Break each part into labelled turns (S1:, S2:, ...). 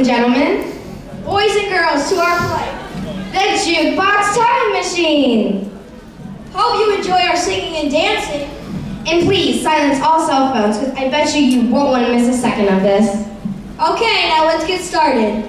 S1: and gentlemen, boys and girls, to our play, the Jukebox Time Machine. Hope you enjoy our singing and dancing. And please silence all cell phones, because I bet you won't want to miss a second of this. Okay, now let's get started.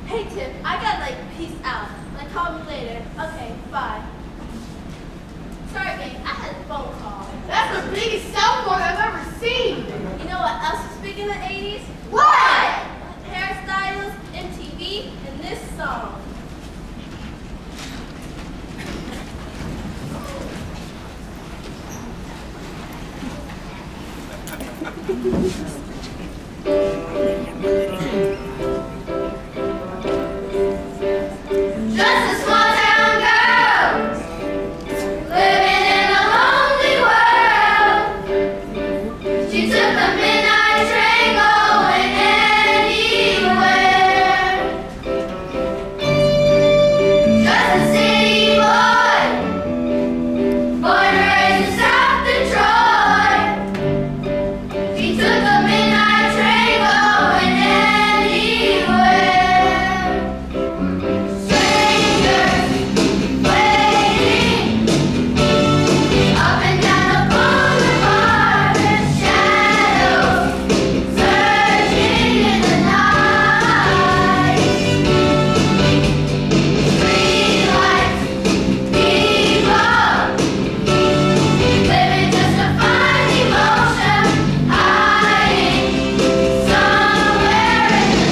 S2: Hey, Tip, I got like peace out. Like, call me later. Okay, bye. Sorry, babe, I had a phone call.
S3: That's the biggest cell phone I've ever seen.
S2: You know what else was big in the 80s?
S3: What?
S2: Hairstyles, MTV, and this song.
S3: Just a small town girl living in a lonely world. She took the midnight train going anywhere. Just a city boy, born and raised in South Detroit. She took the midnight train going anywhere. Strangers waiting up and down the boulevard, their shadows searching in the night. Streetlights, people living just to find emotion, hiding somewhere in the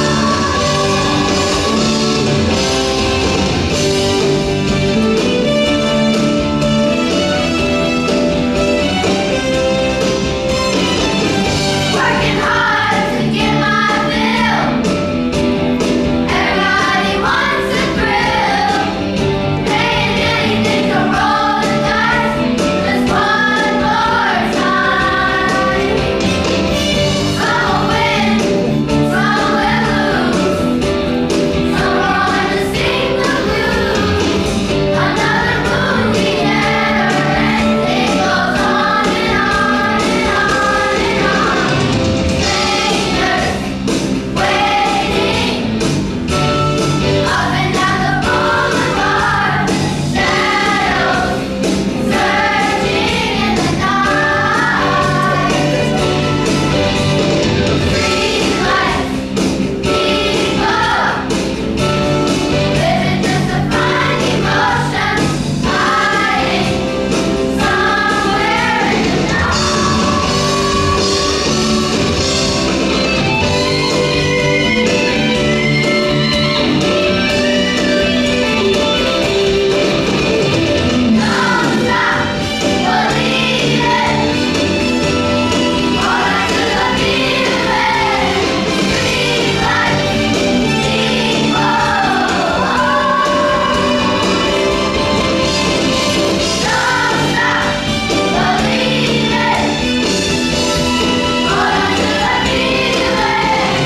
S3: working hard to get my fill. Everybody wants a thrill. Paying anything to roll the dice just one more time. Some will win, some will lose. Some are on to sing the blues. Another movie never ends. It goes on and on and on and on. Strangers waiting up and down the boulevard, shadows searching in the night. Streetlights, people living just to find emotion, hiding somewhere in the night. Don't stop believing. Hold on to the feeling. Streetlights, people. Don't stop believing. Hold on to the feeling.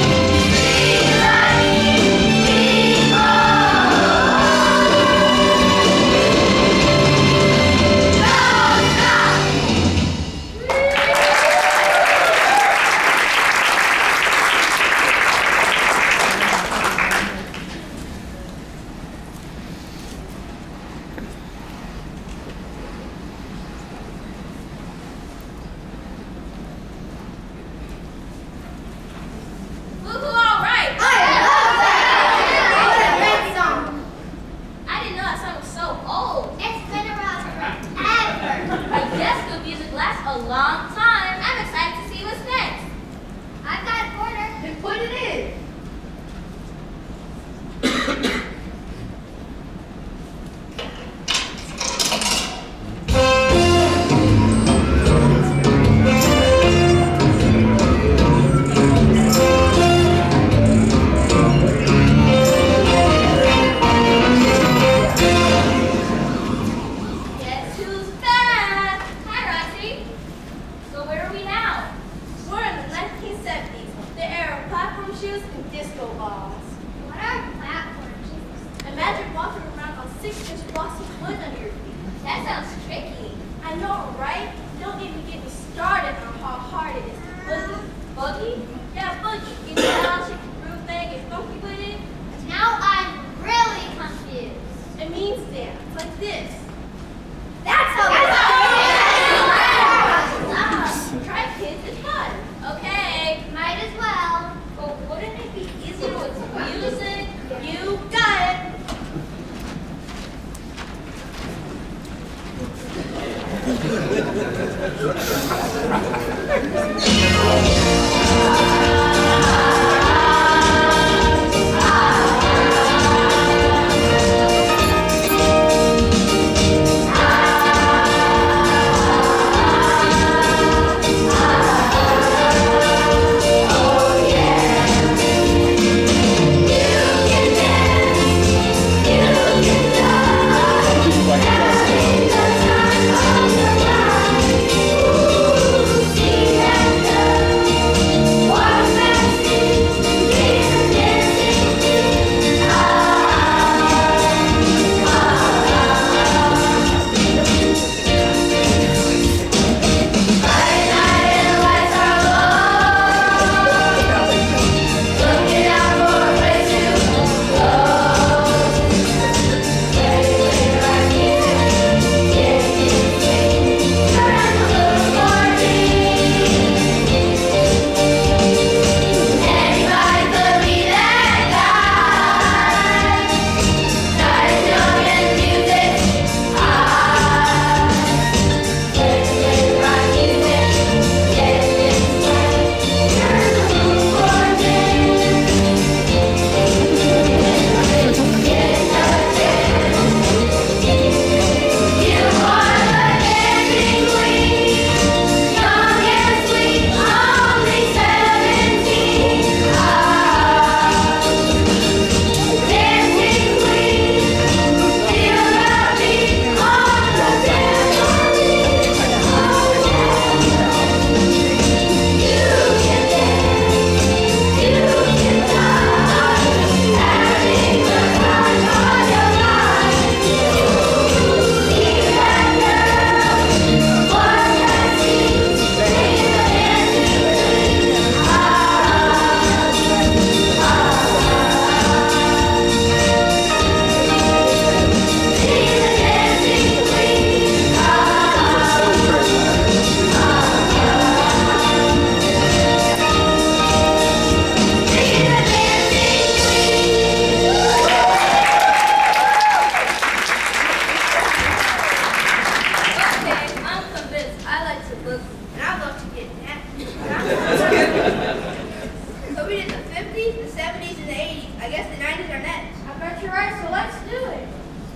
S2: Woohoo, all right.
S3: I love that! What a great song!
S2: I didn't know that song was so old.
S3: It's been around forever.
S2: I guess good music lasts a long time. I'm excited to see what's next.
S3: I've got a quarter.
S2: Then put it in. Guess who's back? Hi, Roxy. So where are we now? We're in the 1970s, the era of platform shoes and disco balls.
S3: What are platform shoes?
S2: Imagine walking around on 6-inch glossy wood under your feet. That sounds tricky. I know, right? Don't even get me started on how hard it is to boogie. Boogie? Yeah, boogie. You know how she can groove thing and funky with it?
S3: Now I'm really confused.
S2: It means dance, like this.
S3: That's how
S2: Try kids, it's fun. Okay.
S3: Might as well.
S2: But wouldn't it be easier with music? and the 80s. I guess the 90s are next. I bet you're right, so let's do it.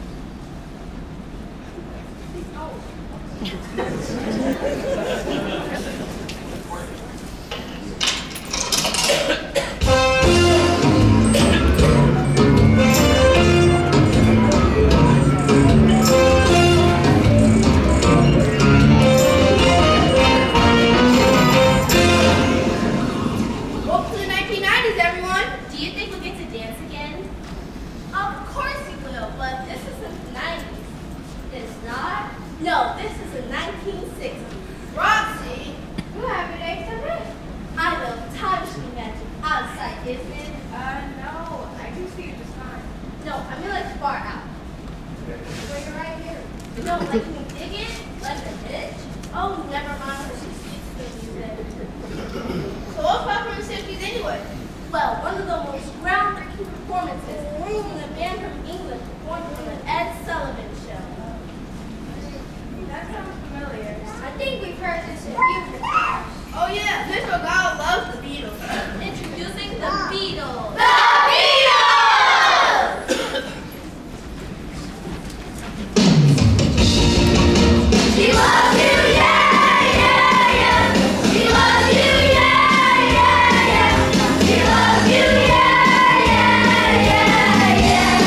S2: Welcome to the 1990s, everyone. Do you think we'll get to dance again? Of course you will, but this isn't the 90s. It's not? No, this is the 1960s. Roxy, you have an age of it. I know, time machine magic outside, isn't it? No, I can see it just fine. No, I mean like far out. Well, you're right here. No, like can you dig it? Like a ditch? Oh, never mind her 60s music. So what's up from the 60s anyway? Well, one of the most groundbreaking performances when a band from England performed on the Ed Sullivan Show. That sounds familiar. I think we've heard this a few times. Oh yeah, Mr. God loves the Beatles. Introducing the Beatles. The Beatles! She loves you, yeah, yeah, yeah. She loves you, yeah, yeah, yeah. She loves you, yeah, yeah, yeah,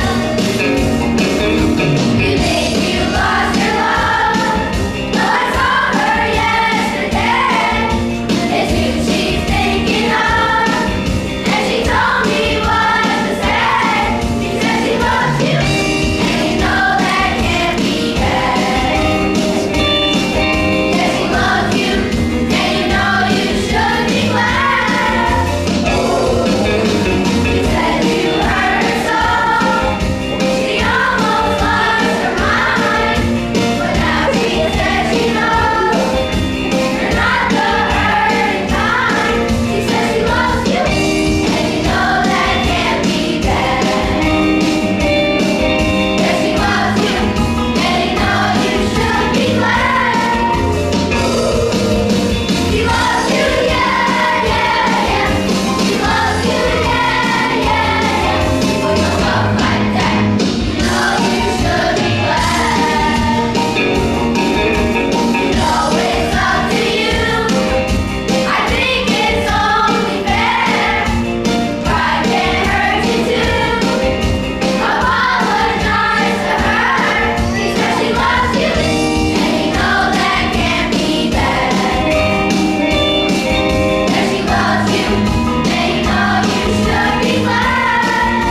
S2: yeah. You think you lost your love? Well, I saw her yesterday. It's you she's thinking of, and she told me what to say. She said she loves you, and you know that can't be bad. Yeah, she loves you, and you know you should be glad. You said you hurt her so, she almost lost her mind. But now she says she knows you're not the hurting kind. She says she loves you, and you know that can't be bad. Yeah, she loves you, and you know you should be glad. She loves you, yeah, yeah, yeah. She loves you, yeah, yeah, yeah. With a love like that, you know you should be glad. You know it's up to you. I think it's only fair. Pride can hurt you too. Apologize to her. She says she loves you, and you know that can't be bad. Yeah, she loves you, and you know you should be glad.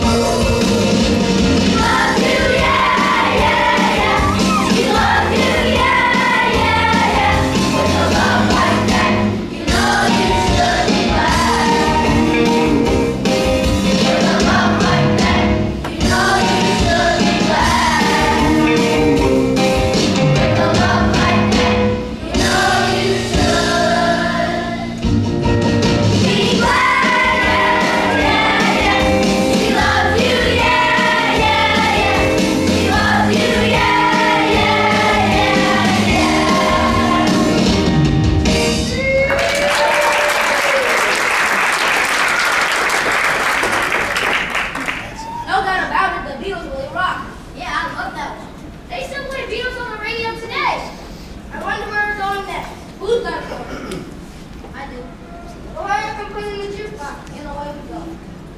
S2: She loves you, yeah, yeah, yeah. She loves you, yeah, yeah, yeah. With a love like that, you know you should be glad. With a love like that, you know you should be glad. With a love like that, you know you should be glad. Yeah, yeah, yeah. She loves you, yeah, yeah, yeah. She loves you, yeah, No doubt about it, the Beatles really rock. Yeah, I love that one. They still play Beatles on the radio today. I wonder where we're going next. Who's gonna go? I do. Well, hurry up and put in the jukebox, and away we go.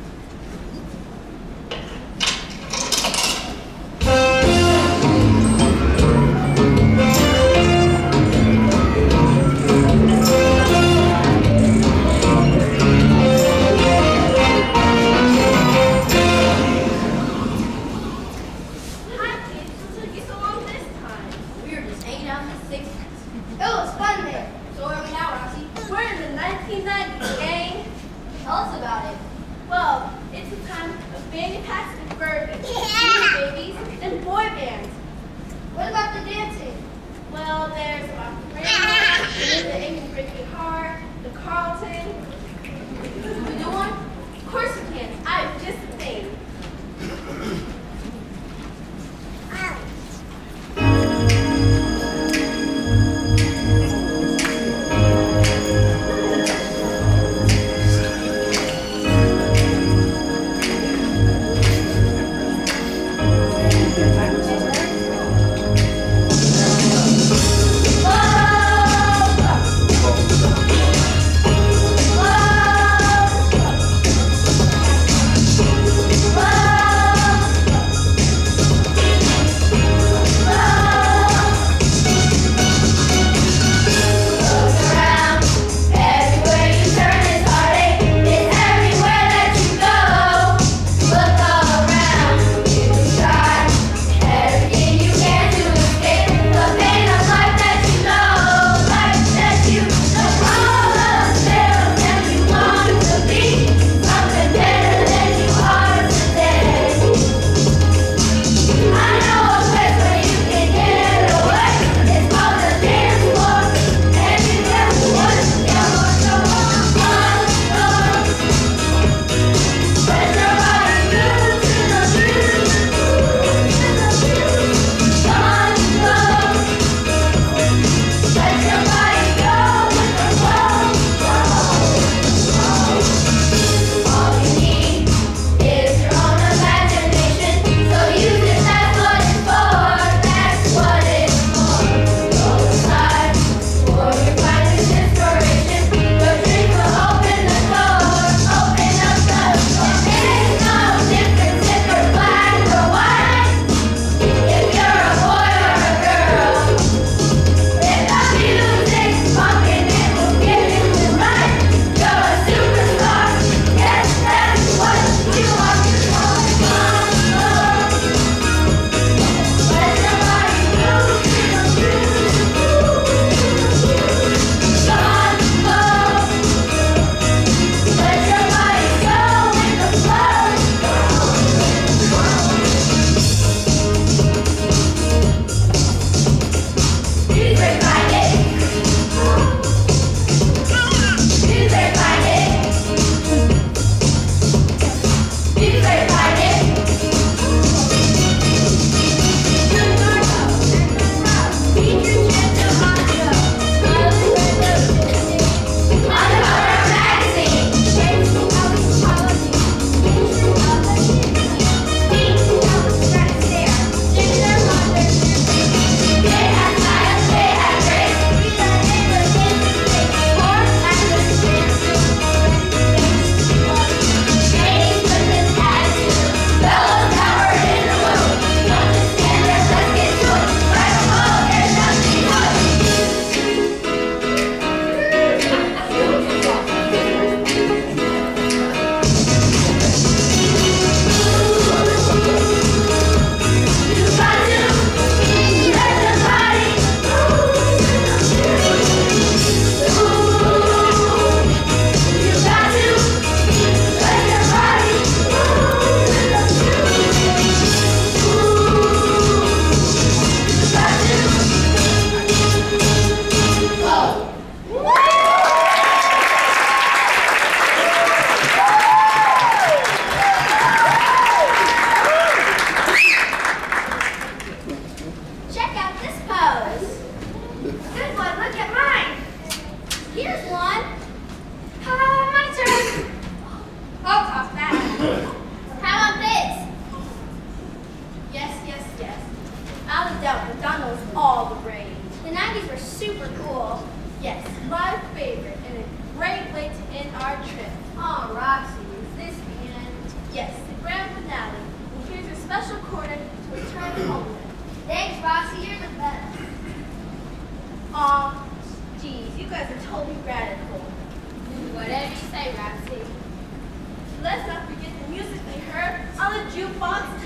S2: Hi, kids. What took you so long this time? We were just hanging out in the 60s. It was fun there. So where are we now, Roxy? We're in the 1990s, gang. Tell us about it. Well, it's a time of fanny packs and Furbies, babies, and boy bands. What about the dancing? Well, there's about the the England Breaking Heart, the Carlton. Can we do one? Of course we can. I have just the thing. Let's not forget the music we heard on the jukebox